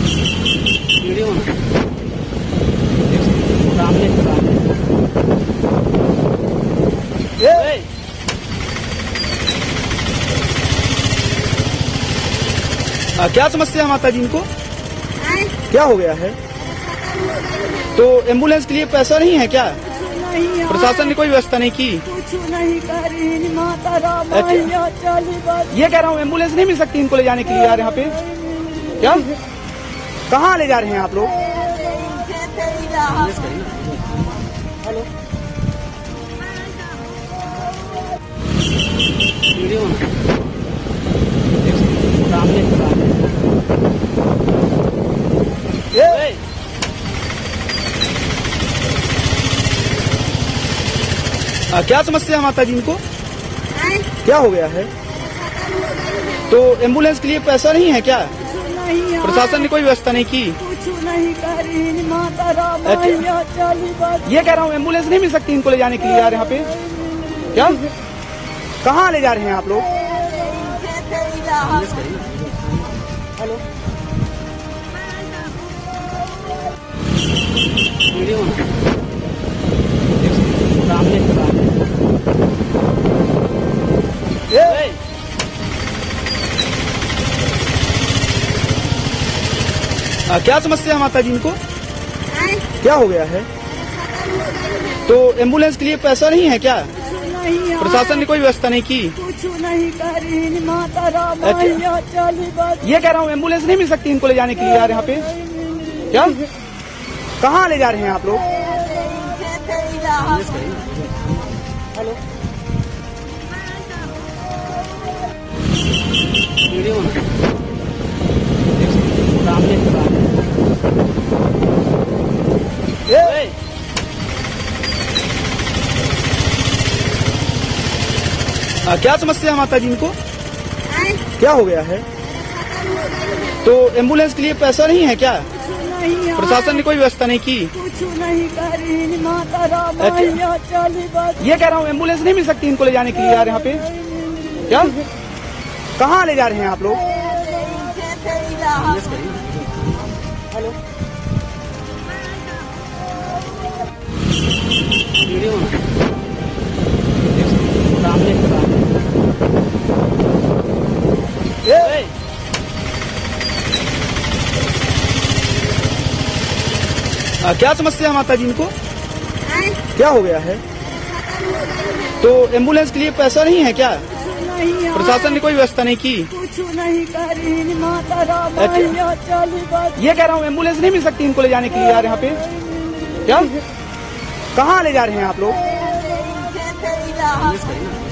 Video सामने क्या समस्या है माता जी इनको? क्या हो गया है? तो एम्बुलेंस के लिए पैसा नहीं है क्या? नहीं, प्रशासन ने कोई व्यवस्था नहीं की? कुछ नहीं करी माता राम। ये कह रहा हूँ एम्बुलेंस नहीं मिल सकती इनको ले जाने के लिए यार यहाँ पे? क्या कहाँ ले जा रहे हैं आप लोग? हेलो वीडियो सामने क्या समस्या है माता जी इनको? क्या हो गया है? तो एम्बुलेंस के लिए पैसा नहीं है क्या? नहीं, प्रशासन ने कोई व्यवस्था नहीं की? कुछ नहीं करी माता राम। ये कह रहा हूँ एम्बुलेंस नहीं मिल सकती इनको ले जाने के लिए यार यहाँ पे? क्या कहाँ ले जा रहे हैं आप लोग? हेलो वीडियो सामने क्या समस्या है माता जी इनको? क्या हो गया है? तो एम्बुलेंस के लिए पैसा नहीं है क्या? नहीं, प्रशासन ने कोई व्यवस्था नहीं की? कुछ नहीं करी माता राम। ये कह रहा हूँ एम्बुलेंस नहीं मिल सकती इनको ले जाने के लिए यार यहाँ पे? क्या कहाँ ले जा रहे हैं आप लोग? हेलो वीडियो सामने क्या समस्या है माता जी इनको? क्या हो गया है? तो एम्बुलेंस के लिए पैसा नहीं है क्या? नहीं, प्रशासन ने कोई व्यवस्था नहीं की? कुछ नहीं करी माता राम। ये कह रहा हूँ एम्बुलेंस नहीं मिल सकती इनको ले जाने के लिए यार यहाँ पे? क्या कहाँ ले जा रहे हैं आप लोग? हेलो वीडियो सामने क्या समस्या है माता जी इनको? क्या हो गया है? तो एम्बुलेंस के लिए पैसा नहीं है क्या? नहीं, प्रशासन ने कोई व्यवस्था नहीं की? कुछ नहीं करी माता राम। ये कह रहा हूँ एम्बुलेंस नहीं मिल सकती इनको ले जाने के लिए यार यहाँ पे? क्या कहाँ ले जा रहे हैं आप लोग?